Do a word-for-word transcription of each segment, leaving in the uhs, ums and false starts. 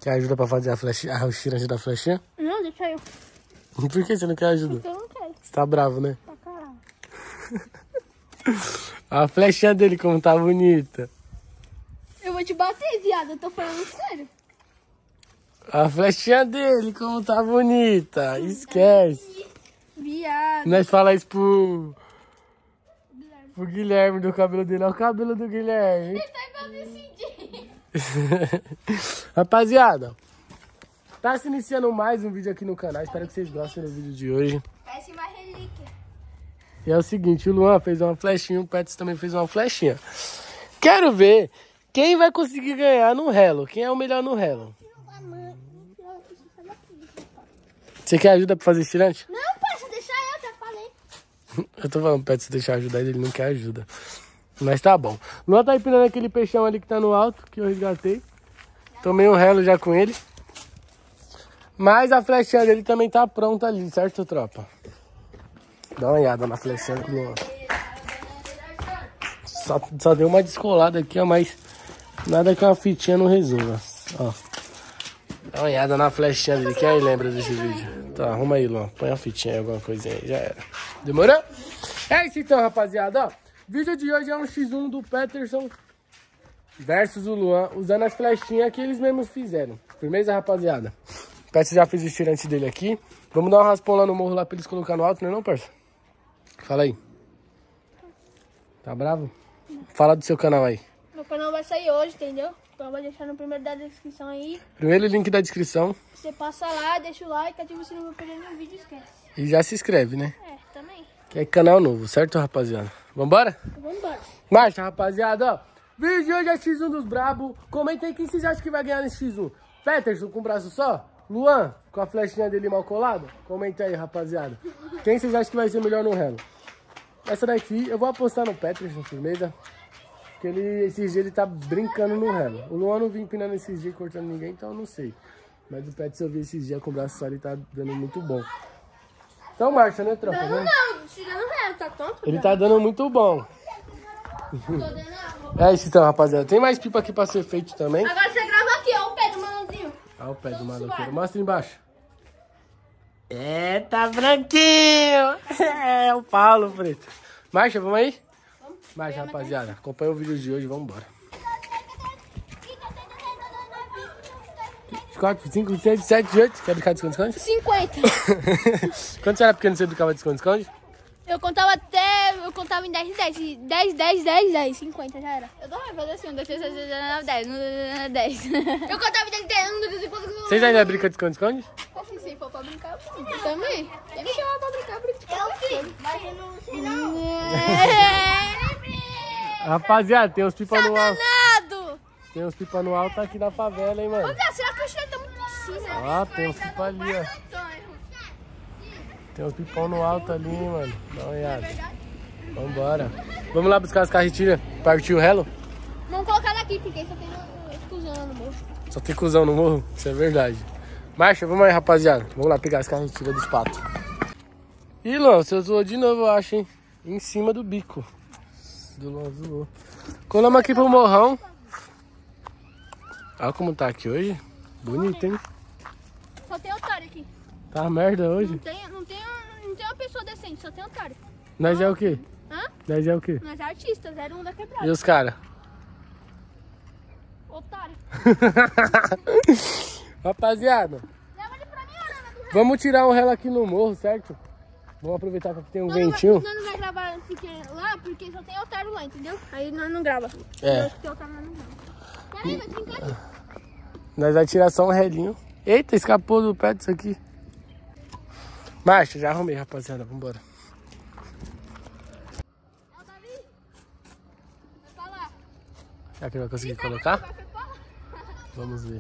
Quer ajuda pra fazer a flechinha, a tirante da flechinha? Não, deixa eu. Por que você não quer ajuda? Porque eu não quero. Você tá bravo, né? Pra caralho. A flechinha dele como tá bonita. Eu vou te bater, viado. Eu tô falando sério. A flechinha dele como tá bonita. Esquece. Viado. Nós fala isso pro... pro Guilherme do cabelo dele. Olha o cabelo do Guilherme. Ele tá igual desse dia. Rapaziada, tá se iniciando mais um vídeo aqui no canal. Espero que vocês gostem do vídeo de hoje. Parece uma relíquia. E é o seguinte, o Luan fez uma flechinha, o Petros também fez uma flechinha. Quero ver quem vai conseguir ganhar no Hello. Quem é o melhor no Hello? Você quer ajuda pra fazer estirante? Não, parça, deixa eu, já falei. Eu tô falando pro Petros deixar ajudar ele, ele não quer ajuda. Mas tá bom. O Luan tá empinando aquele peixão ali que tá no alto, que eu resgatei. Tomei um Hello já com ele. Mas a flechinha dele também tá pronta ali, certo, tropa? Dá uma olhada na flechinha do Luan. Só, só deu uma descolada aqui, ó, mas nada que uma fitinha não resolva. Ó. Dá uma olhada na flechinha dele. Quem aí lembra desse vídeo? Tá, arruma aí, Luan. Põe a fitinha aí, alguma coisinha aí. Já era. Demorou? É isso então, rapaziada, ó. Vídeo de hoje é um xis um do Peterson versus o Luan, usando as flechinhas que eles mesmos fizeram. Firmeza, rapaziada? O Peterson já fez o estirante dele aqui. Vamos dar um raspão lá no morro lá pra eles colocar no alto, né não, parça? Fala aí. Tá bravo? Fala do seu canal aí. Meu canal vai sair hoje, entendeu? Então eu vou deixar no primeiro da descrição aí. Primeiro link da descrição. Você passa lá, deixa o like, ativa o sininho pra perder nenhum vídeo, esquece. E já se inscreve, né? É, também. Que é canal novo, certo, rapaziada? Vambora? Vambora. Marcha, rapaziada, ó. Vídeo de hoje é xis um dos brabo. Comenta aí quem vocês acham que vai ganhar nesse xis um. Peterson com o braço só? Luan com a flechinha dele mal colada? Comenta aí, rapaziada. Quem vocês acham que vai ser melhor no Hello? Essa daqui eu vou apostar no Peterson, firmeza. Porque ele, esses dias ele tá brincando no Hello. O Luan não vim empinando esses dias cortando ninguém, então eu não sei. Mas o Peterson eu vi esses dias com o braço só, ele tá dando muito bom. Então marcha, né, tropa? Não, não, tirando real, tá tonto? Ele tá dando muito bom. É isso então, rapaziada. Tem mais pipa aqui pra ser feito também. Agora você grava aqui, ó, o pé do malandrinho. Olha o pé do maloqueiro. Mostra embaixo. É, tá branquinho. É, o Paulo, preto. Marcha, vamos aí? Vamos. Marcha, rapaziada. Acompanha o vídeo de hoje, vamos embora. quatro, cinco, seis, sete, oito. Quer brincar de esconde-esconde? cinquenta. Quando você era pequeno, você brincava de esconde-esconde? Eu contava até, eu contava em dez, dez, dez, dez, dez, dez, cinquenta já era. Eu também fazia assim, um, dois, três, quatro, cinco, seis, sete, dez. Eu contava em dez, dez, um, dois, três, quatro, cinco, Vocês ainda brincam de esconde-esconde? Assim, se for pra brincar, eu brinco. Eu também. Ele me chama pra brincar, eu brinco. Eu fiz, mas eu não sei não. Rapaziada, tem uns pipa no alto. Danado! Tem uns pipa no alto aqui na favela, hein, mano. Olha, será que o cheiro tá muito em cima? Ah, tem uns pipa ali, ó. Tem uns pipão no alto ali, hein, mano. Dá uma olhada. Vambora. Vamos lá buscar as carretilhas. Partiu o Hello? Vamos colocar daqui, porque só tem cuzão no morro. Só tem cuzão no morro? Isso é verdade. Marcha, vamos aí, rapaziada. Vamos lá pegar as carretilhas dos patos. Ih, Luan, você zoou de novo, eu acho, hein? Em cima do bico. Do Luan zoou. Colamos aqui pro morrão. Olha como tá aqui hoje. Bonito, hein? Só tem otário aqui. Tá merda hoje. Não tem, não tem, não tem uma pessoa decente, só tem otário. Nós é o quê? Hã? Nós é o quê? Nós é artista, zero um da quebrada. E os caras? Otário. Rapaziada, Leva ele pra mim, Ana, do vamos tirar um Hello aqui no morro, certo? Vamos aproveitar que aqui tem um Nós ventinho. Não vai, nós não vai gravar porque, lá porque só tem otário lá, entendeu? Aí nós não grava. É. Nós tem otário, nós não grava. Peraí, vai brincar aqui. Nós vamos tirar só um relinho. Eita, escapou do pé disso aqui. Marcha, já arrumei, rapaziada. Vambora. É o Davi. Vai falar. Será que ele vai conseguir colocar? Vai falar. Vamos ver.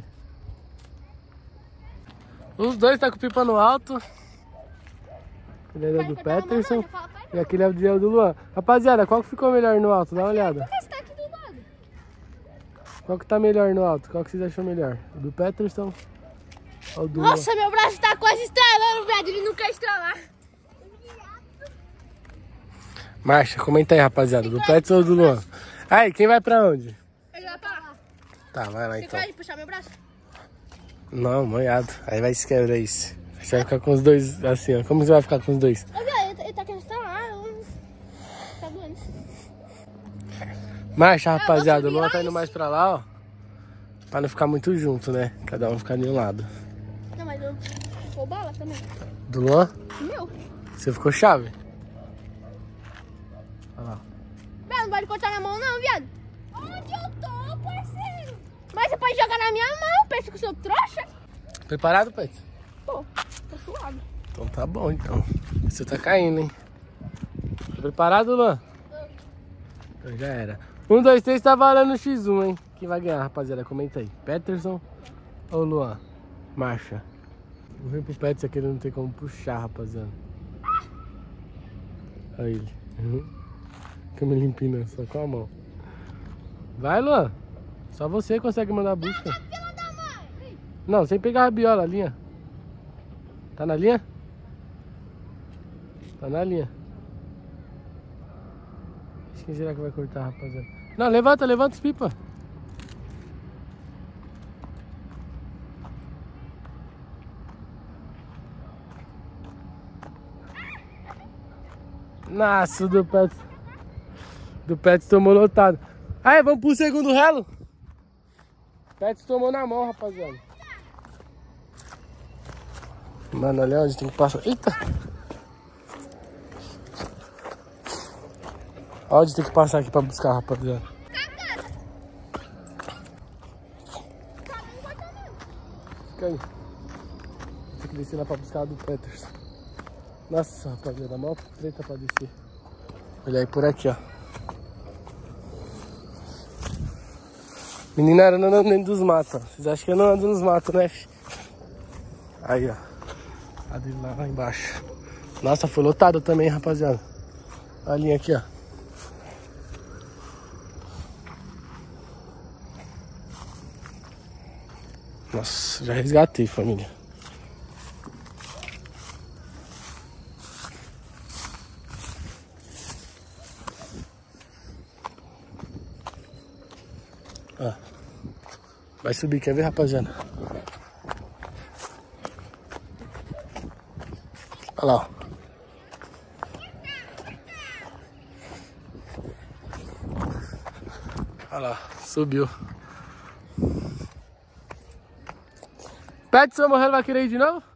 Os dois tá com pipa no alto. Ele é do Peterson. E aquele é o Diel do Luan. Rapaziada, qual que ficou melhor no alto? Dá uma olhada. Por que você tá aqui do lado? Qual que tá melhor no alto? Qual que vocês acham melhor? O do Peterson ou o do Nossa, meu braço tá quase estralando, velho. Ele não quer estralar. Marcha, comenta aí, rapaziada. Do Peterson ou do Luan? Aí, quem vai pra onde? Ele vai pra lá. Tá, vai lá Você então. pode puxar meu braço? Não, molhado. Aí vai se quebrar isso. Você vai ficar com os dois assim, ó. Como você vai ficar com os dois? Ô, velho, ele tá querendo instalar. Tá doendo. Marcha, rapaziada. O Luan tá indo mais pra lá, ó. Pra não ficar muito junto, né? Cada um ficar de um lado. Não, mas eu ficou bala também. Do Luan? Meu. Você ficou chave? Olha lá. Velho, não pode cortar minha mão não, viado. Onde eu tô, parceiro? Mas você pode jogar na minha mão, pensa que eu sou trouxa. Preparado, Pet? Pô, tô suave. Então tá bom, então. Você tá caindo, hein? Tá preparado, Luan? Então já era. Um, dois, três, tá valendo xis um, hein? Quem vai ganhar, rapaziada? Comenta aí. Peterson ou Luan? Marcha. Vou vir pro Peterson que ele não tem como puxar, rapaziada. Olha ele. Fica me limpando só com a mão. Vai, Luan. Só você consegue mandar a busca. Não, sem pegar a rabiola, a linha. Tá na linha? Tá na linha. Quem será que vai cortar, rapaziada? Não, levanta, levanta os pipa. Nossa, do Pet. Do Pet tomou lotado. Aí, vamos pro segundo relo. Pet tomou na mão, rapaziada. Mano, olha onde tem que passar. Eita! Onde tem que passar aqui pra buscar, rapaziada? Fica aí. Tem que descer lá pra buscar a do Peterson. Nossa, rapaziada, a maior treta pra descer. Olha aí por aqui, ó. Menina era andando dentro dos matos, ó. Vocês acham que eu não ando nos matos, né, fi? Aí, ó. A dele lá, lá embaixo. Nossa, foi lotado também, rapaziada. A linha aqui, ó. Nossa, já resgatei, família. Ó. Vai subir, quer ver, rapaziada? Olha lá, ó. Olha lá, subiu. Peterson morreu, vai querer ir de novo?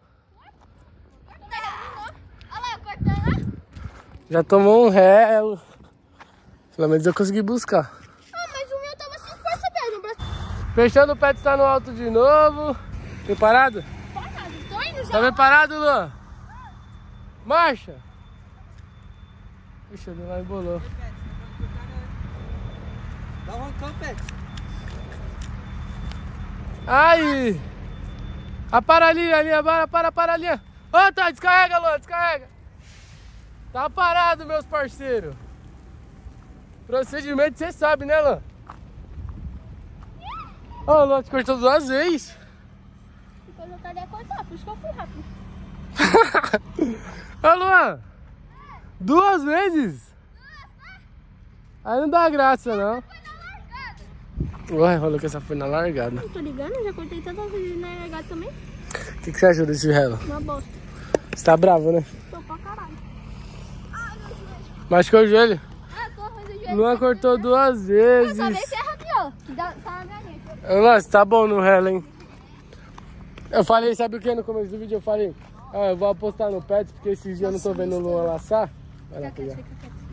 Olha lá, cortando. Já tomou um relo. Pelo menos eu consegui buscar. Ah, mas o meu tava sem força mesmo. Braço. Fechando, o Peterson tá no alto de novo. Preparado? Parado, tô indo já. Tá preparado, Luan? Marcha! Ixi, ele lá embolou. Dá um roncão, Pet. Aí! A para ali, a linha, para, para, para a linha. Ô, tá, descarrega, Luan, descarrega. Tá parado, meus parceiros. Procedimento você sabe, né, Luan? Ô, o Luan te cortou duas vezes. Depois eu queria cortar, por isso que eu fui rápido. Ô, Luan. Duas vezes? Aí não dá graça, não. Ué, falou que essa foi na largada. Não tô ligando, já cortei tantas vezes na largada também. O que, que você achou desse relo? Uma bosta. Você tá bravo, né? Tô pra caralho. Ah, meu joelho. Machucou o joelho? Ah, tô, mas o joelho. Luan cortou duas vezes. Só vê se erra aqui, ó. Que dá, tá na minha gente. Ô, Luan, você tá bom no relo, hein? Eu falei, sabe o que no começo do vídeo? Eu falei, ah, eu vou apostar no Pet, porque esses dias eu não tô vendo o Luan laçar. Vai lá pegar.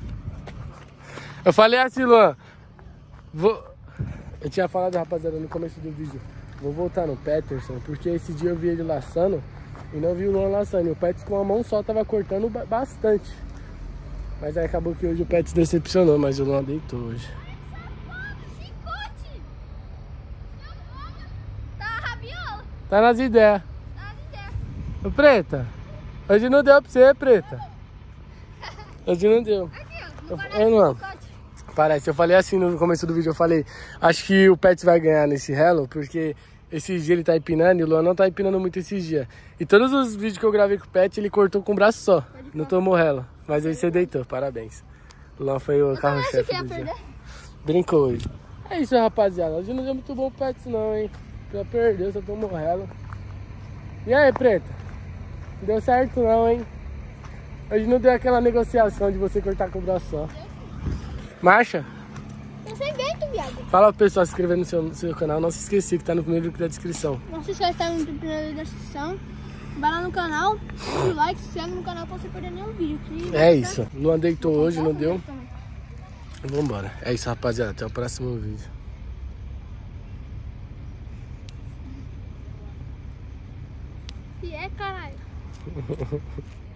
Eu falei assim, Luan, vou... Eu tinha falado, rapaziada, no começo do vídeo, vou voltar no Peterson, porque esse dia eu vi ele laçando e não vi o Luan laçando. E o Pet com a mão só tava cortando bastante. Mas aí acabou que hoje o Pet decepcionou, mas o Luan deitou hoje. Chicote! Tá rabiola. Tá nas ideias. Tá nas ideias. Ô, Preta, hoje não deu pra você, Preta. Hoje não deu. Aqui, ó. Eu- Parece Ei, Luan. chicote. Parece, eu falei assim no começo do vídeo, eu falei, acho que o Pet vai ganhar nesse relo, porque esses dias ele tá empinando e o Luan não tá empinando muito esses dias. E todos os vídeos que eu gravei com o Pet, ele cortou com o braço só, não tomou relo. Mas aí você deitou, parabéns. O Luan foi o Eu achei carro-chefe que ia do dia. perder. Brincou hoje. É isso, rapaziada, hoje não deu muito bom o Pet não, hein. Já perdeu, só tomou relo. E aí, preta? Não deu certo não, hein? Hoje não deu aquela negociação de você cortar com o braço só. Marcha? Tô sem vento, viado. Fala pro pessoal se inscrever no seu, no seu canal. Não se esqueça que tá no primeiro link da descrição. Não se esqueça de estar no primeiro da descrição. Vai lá no canal, deixa o like, se inscreve no canal pra você perder nenhum vídeo. Que É isso. Luan deitou hoje, não deu? Vambora. É isso, rapaziada. Até o próximo vídeo. E é, caralho.